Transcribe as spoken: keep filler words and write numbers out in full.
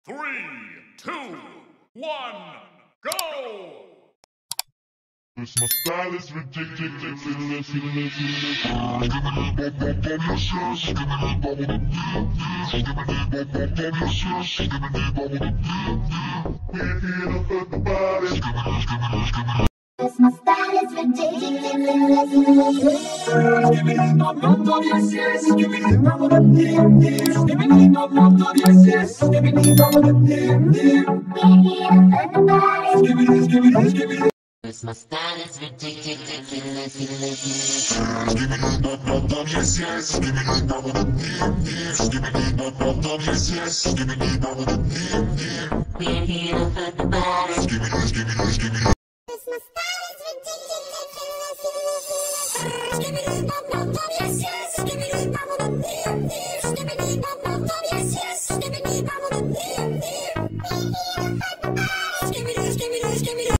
Three, two, one, go! Cause my style is ridiculous. We're here to hurt the body. Cause my style is ridiculous. Skibidi bop bop bop, yes yes. Skibidi bop bop bop, skibidi bop bop bop, yes yes. Skibidi bop bop bop, we're here to hurt the body. Skibidi skibidi skibidi. Cause my style is ridiculous. Skibidi bop bop bop, yes yes. Skibidi bop bop bop, skibidi bop bop bop, yes yes. Skibidi bop bop bop, we're here to hurt the body. Skibidi skibidi skibidi. Cause my style is ridiculous. Skibidi bop bop bop, yes yes. Skibidi bop bop bop, skibidi bop bop bop, yes yes. Skibidi bop bop bop, we're here to hurt the body. Skibidi skibidi skibidi.